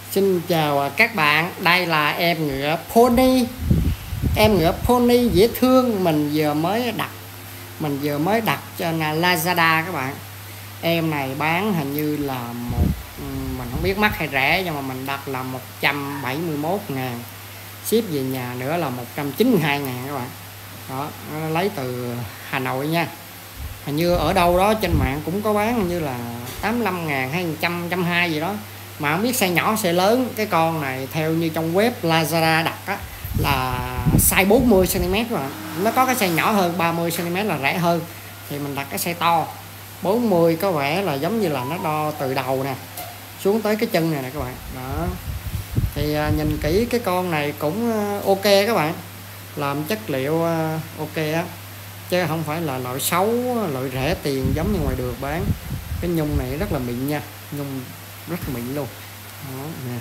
Xin chào các bạn, đây là em ngựa pony. Em ngựa pony dễ thương mình vừa mới đặt trên Lazada các bạn. Em này bán hình như là mình không biết mắc hay rẻ, nhưng mà mình đặt là 171.000, ship về nhà nữa là 192.000 các bạn. Đó, nó lấy từ Hà Nội nha. Hình như ở đâu đó trên mạng cũng có bán, hình như là 85.000 hay 120 gì đó, mà không biết size nhỏ size lớn. Cái con này theo như trong web Lazada đặt á là size 40cm các bạn. Nó có cái size nhỏ hơn 30cm là rẻ hơn, thì mình đặt cái size to 40, có vẻ là giống như là nó đo từ đầu nè xuống tới cái chân này nè các bạn. Đó, thì nhìn kỹ cái con này cũng ok các bạn, làm chất liệu ok á, chứ không phải là loại xấu, loại rẻ tiền giống như ngoài đường bán. Cái nhung này rất là mịn nha, nhung rất mịn luôn. Đó nè,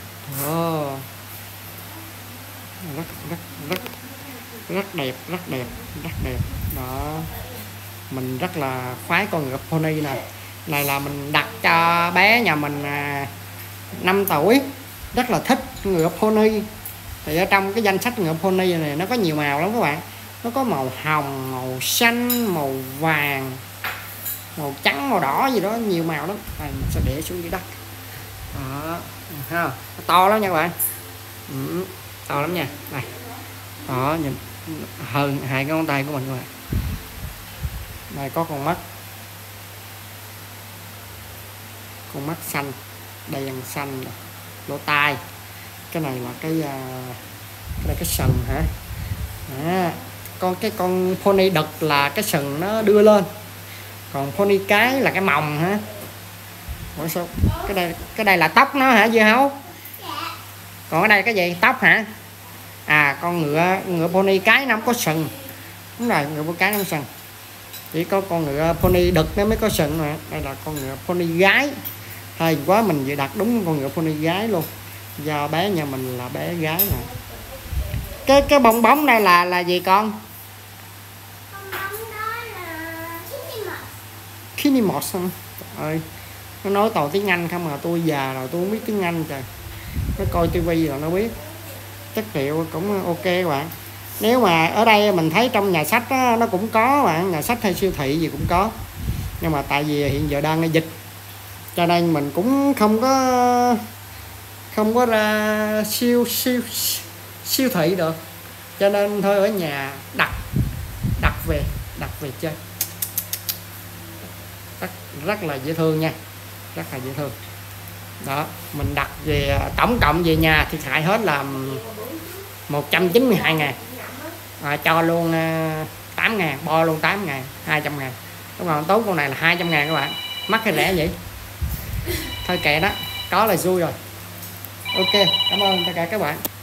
rất đẹp, rất đẹp. Đó, mình rất là khoái con ngựa pony này là mình đặt cho bé nhà mình 5 tuổi, rất là thích ngựa pony. Thì ở trong cái danh sách ngựa pony này nó có nhiều màu lắm các bạn. Nó có màu hồng, màu xanh, màu vàng, màu trắng, màu đỏ gì đó, nhiều màu lắm. Đây, mình sẽ để xuống dưới đất. Đó, ha, nó to lắm nha các bạn. To lắm nha. Đây. Đó, nhìn hơn 2 cái ngón tay của mình các bạn. Đây có con mắt xanh, đèn xanh, lỗ tai. Cái này là cái sừng hả? Cái con pony đực là cái sừng nó đưa lên, còn pony cái là cái mồng hả? Ủa sao cái đây là tóc nó hả Dưa Hấu? Còn ở đây cái gì, tóc hả? À, con ngựa pony cái nó không có sừng. Đúng rồi, ngựa pony cái nó không sừng, chỉ có con ngựa pony đực nó mới có sừng mà. Đây là con ngựa pony gái. Hay quá, mình vừa đặt đúng con ngựa pony gái luôn, do bé nhà mình là bé gái nè. Cái bong bóng đây là gì con? Bong bóng đó là Kitty Mouse. Trời ơi, nó nói toàn tiếng Anh không, mà tôi già rồi tôi không biết tiếng Anh trời. Nó coi tivi rồi nó biết. Chất liệu cũng ok các bạn. Nếu mà ở đây mình thấy trong nhà sách đó, nó cũng có bạn, nhà sách hay siêu thị gì cũng có, nhưng mà tại vì hiện giờ đang dịch cho nên mình cũng không có ra siêu thị được, cho nên thôi ở nhà đặt về chơi. Rất là dễ thương nha, rất là dễ thương. Đó, mình đặt về tổng cộng về nhà thì hại hết là 192.000, cho luôn 8.000, bo luôn 8.000, 200.000. Đúng rồi, tốt, con này là 200.000 các bạn. Mắc hay rẻ vậy? Thôi kệ đó, có là vui rồi. Ok, cảm ơn tất cả các bạn.